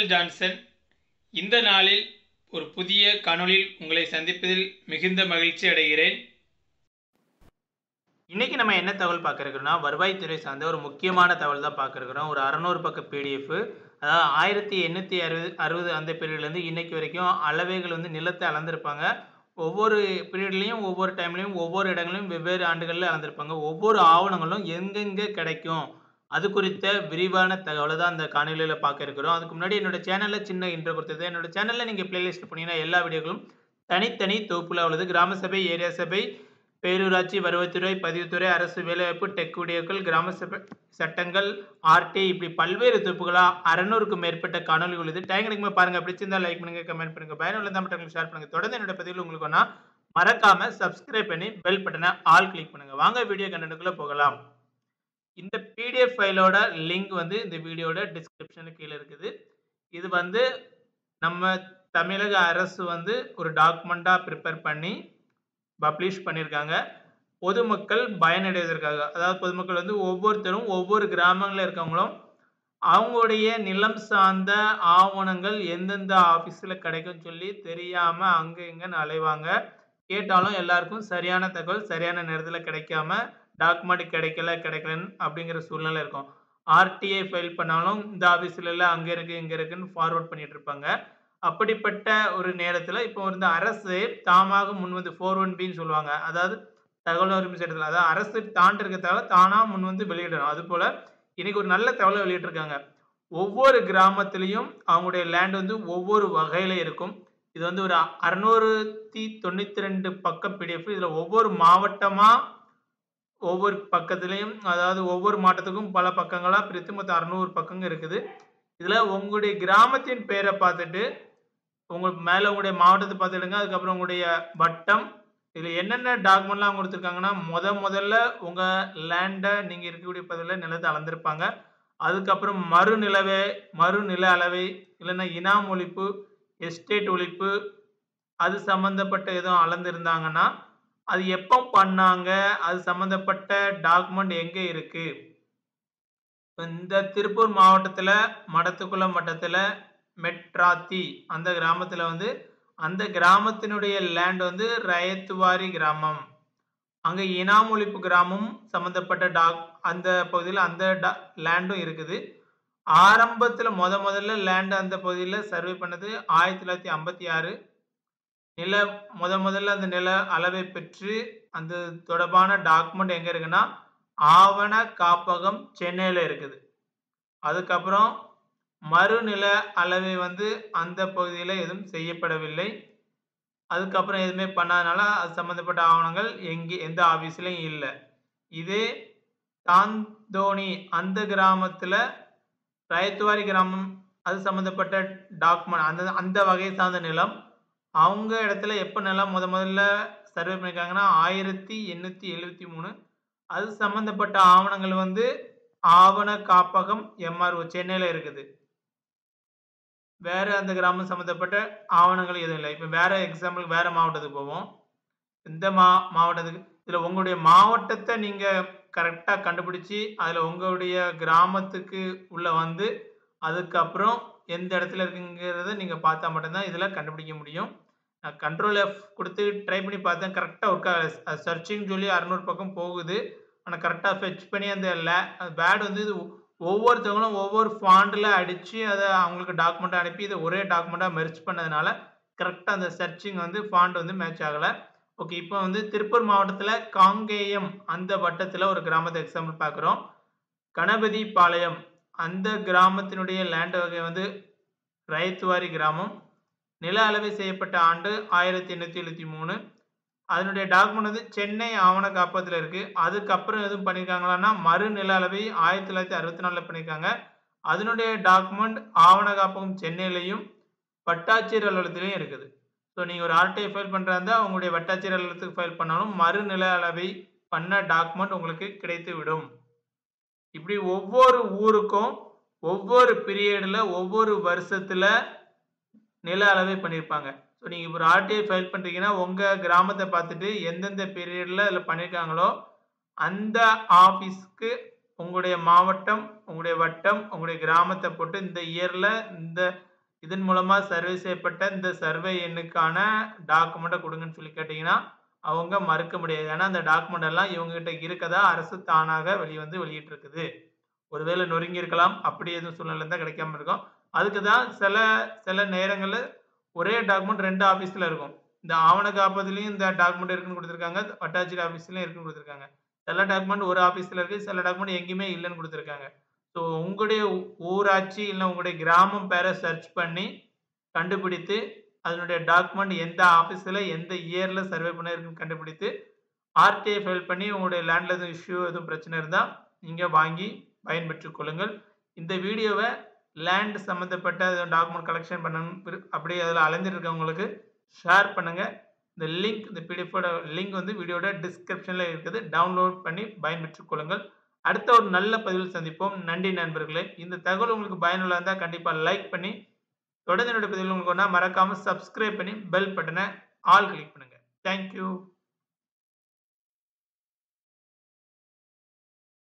Michael Johnson. இந்த நாளில் ஒரு புதிய காணொளியில் உங்களை சந்திப்பதில் மிகுந்த மகிழ்ச்சி அடைகிறேன். இன்னைக்கு நம்ம என்ன தகவல் பார்க்க இருக்கிறோம்னா, வருவாய்த்துறை சார்ந்த ஒரு முக்கியமான தகவல் தான் பார்க்க இருக்கிறோம். ஒரு 600 பக்க PDF. அதாவது 1860 அந்த பீரியட்லேருந்து இன்னைக்கு வரைக்கும் அளவைகள் நிலத்தை அளந்திருப்பாங்க. ஒவ்வொரு பீரியட்லையும் ஒவ்வொரு டைம்லையும் ஒவ்வொரு இடங்களிலும் வெவ்வேறு ஆண்டுகளில் அளந்திருப்பாங்க. ஒவ்வொரு ஆவணங்களும் எங்கெங்கே கிடைக்கும் அது குறித்த விரிவான தகவலை தான் அந்த காணொலியில் பார்க்க இருக்கிறோம். அதுக்கு முன்னாடி என்னோட சேனலில் சின்ன இன்ட்ரோ கொடுத்தது. என்னோட சேனலில் நீங்கள் பிளேலிஸ்ட் போனீங்கன்னா எல்லா வீடியோக்களும் தனித்தனி தொகுப்புல உள்ளது. கிராம சபை, ஏரியா சபை, பேரூராட்சி, வருவாய்த்துறை, பதிவுத்துறை, அரசு வேலைவாய்ப்பு, டெக் வீடியோக்கள், கிராம சபை சட்டங்கள், ஆர்டி, இப்படி பல்வேறு தொகுப்புகளாக 600க்கும் மேற்பட்ட காணொலி உள்ளது. டைம் கிடைக்கும்போது பாருங்க. பிடிச்சிருந்தா லைக் பண்ணுங்க, கமெண்ட் பண்ணுங்க, பயனுள்ள மற்றவங்களுக்கு ஷேர் பண்ணுங்க. தொடர்ந்து என்னோட பதிவில் உங்களுக்கு வேணா மறக்காம சப்ஸ்கிரைப் பண்ணி பெல் பட்டனை ஆல் கிளிக் பண்ணுங்க. வாங்க வீடியோ கண்டென்ட்டுக்குள்ள போகலாம். இந்த PDF ஃபைலோட லிங்க் இந்த வீடியோட டிஸ்கிரிப்ஷனுக்கு கீழே இருக்குது. இது நம்ம தமிழக அரசு ஒரு டாக்குமெண்டா ப்ரிப்பேர் பண்ணி பப்ளிஷ் பண்ணியிருக்காங்க. பொதுமக்கள் பயனடைவதற்காக. அதாவது பொதுமக்கள் ஒவ்வொருத்தரும் ஒவ்வொரு கிராமங்களில் இருக்கவங்களும் அவங்களுடைய நிலம் சார்ந்த ஆவணங்கள் எந்தெந்த ஆஃபீஸில் கிடைக்கும் சொல்லி தெரியாமல் அங்கே இங்கன்னு அலைவாங்க. கேட்டாலும் எல்லாருக்கும் சரியான தகவல் சரியான நேரத்தில் கிடைக்காம டாக்குமெண்ட் கிடைக்கலன்னு அப்படிங்கிற சூழ்நிலை இருக்கும். RTA ஃபைல் பண்ணாலும் இந்த ஆஃபீஸில் இல்லை, அங்கே இருக்குது இங்கே இருக்குன்னு ஃபார்வர்ட் பண்ணிட்டு இருப்பாங்க. அப்படிப்பட்ட ஒரு நேரத்தில் இப்போ அரசு தாமாக முன்வந்து 4.1Bன்னு சொல்லுவாங்க. அதாவது தகவல் உரிமை சட்டத்தில், அதாவது அரசு தாண்டி இருக்கிறதால தானாக முன்வந்து வெளியிடணும். அதுபோல் இன்னைக்கு ஒரு நல்ல தகவலை வெளியிட்டிருக்காங்க. ஒவ்வொரு கிராமத்திலையும் அவங்களுடைய லேண்ட் ஒவ்வொரு வகையில் இருக்கும். இது ஒரு 692 பக்கம் PDF. இதில் ஒவ்வொரு மாவட்டமாக ஒவ்வொரு பக்கத்துலையும், அதாவது ஒவ்வொரு மாவட்டத்துக்கும் பல பக்கங்களாக பிரித்து மொத்தம் 600 பக்கங்கள் இருக்குது. இதில் உங்களுடைய கிராமத்தின் பேரை பார்த்துட்டு உங்களுக்கு மேலே உங்களுடைய மாவட்டத்தை பார்த்துடுங்க. அதுக்கப்புறம் உங்களுடைய வட்டம், இதில் என்னென்ன டாக்குமெண்ட்லாம் அவங்க கொடுத்துருக்காங்கன்னா, முதல்ல உங்கள் லேண்டை நீங்கள் இருக்கக்கூடிய பகுதியில் நிலத்தை அளந்திருப்பாங்க. அதுக்கப்புறம் மறுநில அளவை, இல்லைன்னா இனாம் ஒழிப்பு, எஸ்டேட் ஒழிப்பு, அது சம்மந்தப்பட்ட எதுவும் அளந்திருந்தாங்கன்னா அது எப்போ பண்ணாங்க, அது சம்மந்தப்பட்ட டாக்குமெண்ட் எங்கே இருக்கு. இந்த திருப்பூர் மாவட்டத்தில் மடத்துக்குளம் வட்டத்தில் மெட்ராத்தி அந்த கிராமத்தில் அந்த கிராமத்தினுடைய லேண்ட் ரயத்துவாரி கிராமம். அங்கே இனாம் ஒழிப்பு கிராமம் சம்மந்தப்பட்ட அந்த பகுதியில் அந்த லேண்டும் இருக்குது. ஆரம்பத்தில் முதல்ல லேண்ட் அந்த பகுதியில் சர்வே பண்ணது 1956. முதல்ல அந்த நில அளவை பெற்று அந்த தொடர்பான டாக்குமெண்ட் எங்க இருக்குன்னா ஆவண காப்பகம் சென்னையில இருக்குது. அதுக்கப்புறம் மறுநில அளவை அந்த பகுதியில் எதுவும் செய்யப்படவில்லை. அதுக்கப்புறம் எதுவுமே பண்ணாதனால அது சம்பந்தப்பட்ட ஆவணங்கள் எந்த ஆபீஸ்லயும் இல்லை. இதே தாந்தோணி அந்த கிராமத்துல ரயத்துவாரி கிராமம், அது சம்பந்தப்பட்ட டாக்குமெண்ட் அந்த வகை சார்ந்த நிலம் அவங்க இடத்துல எப்போ நிலம் முதல்ல சர்வே பண்ணியிருக்காங்கன்னா 1873. அது சம்பந்தப்பட்ட ஆவணங்கள் ஆவண காப்பகம் MRO சென்னையில இருக்குது. வேற அந்த கிராமம் சம்பந்தப்பட்ட ஆவணங்கள் எதுவும் இல்லை. இப்போ வேற எக்ஸாம்பிள் வேற மாவட்டத்துக்கு போவோம். இந்த மாவட்டத்துக்கு இதில் உங்களுடைய மாவட்டத்தை நீங்க கரெக்டா கண்டுபிடிச்சி அதில் உங்களுடைய கிராமத்துக்கு உள்ள அதுக்கப்புறம் எந்த இடத்துல இருக்குங்கிறத நீங்க பார்த்தா மட்டும்தான் இதில் கண்டுபிடிக்க முடியும். நான் Ctrl F கொடுத்து ட்ரை பண்ணி பார்த்தேன், கரெக்டாக ஒர்க் ஆகலை. சர்ச்சிங் சொல்லி 600 பக்கம் போகுது. ஆனால் கரெக்டாக ஃபெச் பண்ணி அந்த பேட் இது ஒவ்வொருத்தவங்களும் ஒவ்வொரு ஃபாண்டில் அடித்து அதை அவங்களுக்கு டாக்குமெண்ட்டாக அனுப்பி இதை ஒரே டாக்குமெண்ட்டாக மெர்ஜ் பண்ணதுனால கரெக்டாக அந்த சர்ச்சிங் ஃபாண்ட் மேட்ச் ஆகலை. ஓகே, இப்போ திருப்பூர் மாவட்டத்தில் காங்கேயம் அந்த வட்டத்தில் ஒரு கிராமத்தை எக்ஸாம்பிள் பார்க்குறோம். கணபதி பாளையம் அந்த கிராமத்தினுடைய லேண்ட் வகை ரயத்துவாரி கிராமம். நில அளவை செய்யப்பட்ட ஆண்டு 1873. அதனுடைய டாக்குமெண்ட் சென்னை ஆவண காப்பகத்தில் இருக்கு. அதுக்கப்புறம் எதுவும் பண்ணியிருக்காங்களான்னா மறுநில அளவை 1964 பண்ணியிருக்காங்க. அதனுடைய டாக்குமெண்ட் ஆவண காப்பகம் சென்னையிலையும் வட்டாட்சியர் அலுவலகத்திலையும் இருக்குது. ஸோ நீங்கள் ஒரு RTA ஃபைல் பண்ணுறதா உங்களுடைய வட்டாட்சியர் அலுவலகத்துக்கு ஃபைல் பண்ணாலும் மறுநில அளவை பண்ண டாக்குமெண்ட் உங்களுக்கு கிடைத்து விடும். இப்படி ஒவ்வொரு ஊருக்கும் ஒவ்வொரு பீரியடில் ஒவ்வொரு வருஷத்தில் நில அளவை பண்ணியிருப்பாங்க. ஸோ நீங்கள் இப்போ ஒரு RTA ஃபைல் பண்ணுறீங்கன்னா உங்கள் கிராமத்தை பார்த்துட்டு எந்தெந்த பீரியடில் அதில் பண்ணியிருக்காங்களோ அந்த ஆஃபீஸ்க்கு உங்களுடைய மாவட்டம், உங்களுடைய வட்டம், உங்களுடைய கிராமத்தை போட்டு இந்த இயரில் இந்த இதன் மூலமா சர்வே செய்யப்பட்ட இந்த சர்வே எண்ணுக்கான டாக்குமெண்ட்டை கொடுங்கன்னு சொல்லி கேட்டீங்கன்னா, அவங்க மறுக்க முடியாது. ஏன்னா, அந்த டாக்குமெண்ட் எல்லாம் இவங்ககிட்ட இருக்கதா அரசு தானாக வெளியிட்டிருக்குது. ஒருவேளை நொறுங்கி இருக்கலாம். அப்படி எதுவும் சூழ்நிலை இருந்தா கிடைக்காம இருக்கும். அதுக்கு தான் சில நேரங்கள்ல ஒரே டாக்குமெண்ட் 2 ஆபீஸ்ல இருக்கும். இந்த ஆவண காப்பகத்திலயும் இந்த டாக்குமெண்ட் இருக்குன்னு குடுத்திருக்காங்க. வட்டாட்சியர் ஆபீஸ்லயும் இருக்குன்னு குடுத்திருக்காங்க. சில டாக்குமெண்ட் ஒரு ஆபீஸ்ல இருக்கு. சில டாக்குமெண்ட் எங்கேயுமே இல்லன்னு குடுத்திருக்காங்க. ஸோ உங்களுடைய ஊராட்சி இல்ல உங்களுடைய கிராமம் பேர சர்ச் பண்ணி கண்டுபிடித்து, அதனுடைய டாக்குமெண்ட் எந்த ஆபீஸ்ல எந்த இயர்ல சர்வே பண்ணியிருக்குன்னு கண்டுபிடித்து, ஆர்டிஐ ஃபைல் பண்ணி உங்களுடைய லேண்ட்ல எதுவும் இஷ்யூ எதுவும் பிரச்சனை இருந்தா, நீங்க வாங்கி பயன்பெற்றுக் கொள்ளுங்கள். இந்த வீடியோவ லேண்ட் சம்பந்தப்பட்ட டாக்குமெண்ட் கலெக்ஷன் பண்ணணும் அப்படியே அதில அலைஞ்சிட்டு இருக்கவங்களுக்கு ஷேர் பண்ணுங்க. இந்த பிடிஎஃப் லிங்க் வீடியோட டிஸ்கிரிப்ஷன்ல இருக்குது. டவுன்லோட் பண்ணி பயன்பெற்றுக் கொள்ளுங்கள். அடுத்த ஒரு நல்ல பதிவில் சந்திப்போம். நன்றி நண்பர்களே. இந்த தகவல் உங்களுக்கு பயனுள்ளதா இருந்தா கண்டிப்பா லைக் பண்ணி, தொடர்ந்து என்னோட பதிவுகள் உங்களுக்கு வேணும்னா மறக்காம சப்ஸ்கிரைப் பண்ணி பெல் பட்டன ஆல் கிளிக் பண்ணுங்க. Thank you.